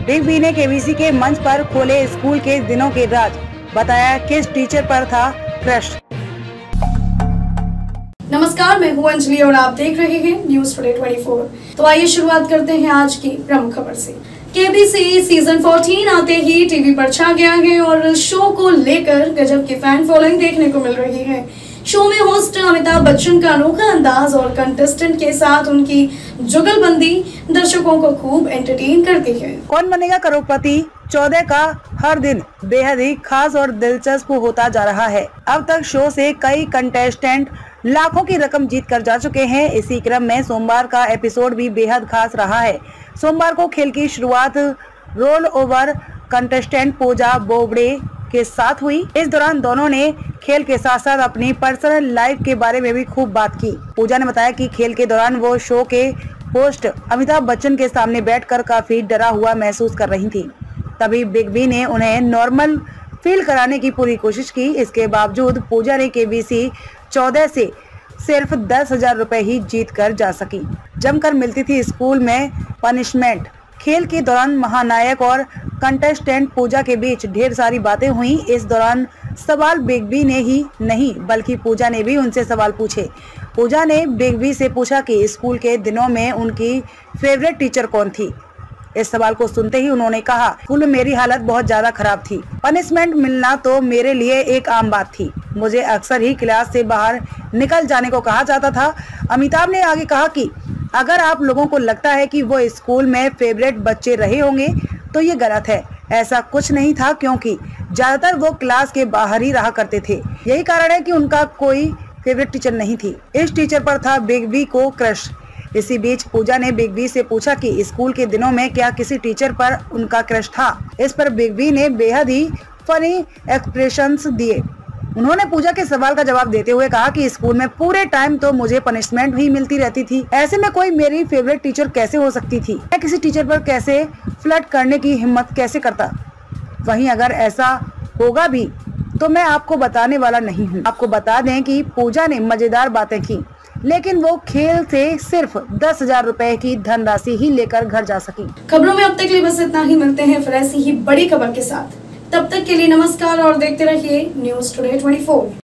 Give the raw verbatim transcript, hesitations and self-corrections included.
Big B ने KBC के मंच पर खोले स्कूल के दिनों के राज, बताया किस टीचर पर था क्रश। नमस्कार, मैं हूं अंजलि और आप देख रहे हैं न्यूज टुडे चौबीस। तो आइए शुरुआत करते हैं आज की प्रमुख खबर से। केबीसी सीजन चौदह आते ही टीवी पर छा गया है और शो को लेकर गजब की फैन फॉलोइंग देखने को मिल रही है। शो में होस्ट अमिताभ बच्चन का अनोखा अंदाज और कंटेस्टेंट के साथ उनकी जुगलबंदी दर्शकों को खूब एंटरटेन करती है। कौन बनेगा करोड़पति चौदह का हर दिन बेहद ही खास और दिलचस्प होता जा रहा है। अब तक शो से कई कंटेस्टेंट लाखों की रकम जीत कर जा चुके हैं। इसी क्रम में सोमवार का एपिसोड भी बेहद खास रहा है। सोमवार को खेल की शुरुआत roll over contestant Pooja Bobade के साथ हुई। इस दौरान दोनों ने खेल के साथ साथ अपनी पर्सनल लाइफ के बारे में भी खूब बात की। पूजा ने बताया कि खेल के दौरान वो शो के होस्ट अमिताभ बच्चन के सामने बैठकर काफी डरा हुआ महसूस कर रही थी। तभी बिग बी ने उन्हें नॉर्मल फील कराने की पूरी कोशिश की। इसके बावजूद पूजा ने केबीसी चौदह से सिर्फ दस हजार रुपए ही जीत कर जा सकी। जमकर मिलती थी स्कूल में पनिशमेंट। खेल के दौरान महानायक और कंटेस्टेंट पूजा के बीच ढेर सारी बातें हुई। इस दौरान सवाल बिग बी ने ही नहीं बल्कि पूजा ने भी उनसे सवाल पूछे। पूजा ने बिग बी से पूछा कि स्कूल के दिनों में उनकी फेवरेट टीचर कौन थी। इस सवाल को सुनते ही उन्होंने कहा, स्कूल में मेरी हालत बहुत ज्यादा खराब थी। पनिशमेंट मिलना तो मेरे लिए एक आम बात थी। मुझे अक्सर ही क्लास से बाहर निकल जाने को कहा जाता था। अमिताभ ने आगे कहा कि अगर आप लोगों को लगता है कि वो स्कूल में फेवरेट बच्चे रहे होंगे तो ये गलत है। ऐसा कुछ नहीं था क्योंकि ज्यादातर वो क्लास के बाहर ही रहा करते थे। यही कारण है कि उनका कोई फेवरेट टीचर नहीं थी। इस टीचर पर था बिग बी को क्रश। इसी बीच पूजा ने बिग बी से पूछा कि स्कूल के दिनों में क्या किसी टीचर पर उनका क्रश था। इस पर बिग बी ने बेहद ही फनी एक्सप्रेशंस दिए। उन्होंने पूजा के सवाल का जवाब देते हुए कहा कि स्कूल में पूरे टाइम तो मुझे पनिशमेंट ही मिलती रहती थी। ऐसे में कोई मेरी फेवरेट टीचर कैसे हो सकती थी। मैं किसी टीचर पर कैसे फ्लर्ट करने की हिम्मत कैसे करता। वहीं अगर ऐसा होगा भी तो मैं आपको बताने वाला नहीं हूँ। आपको बता दें कि पूजा ने मजेदार बातें की, लेकिन वो खेल से सिर्फ दस हजार रुपए की धनराशि ही लेकर घर जा सकी। खबरों में अब तक के लिए बस इतना ही। मिलते हैं फिर ऐसी ही बड़ी खबर के साथ। तब तक के लिए नमस्कार और देखते रहिए न्यूज टुडे चौबीस।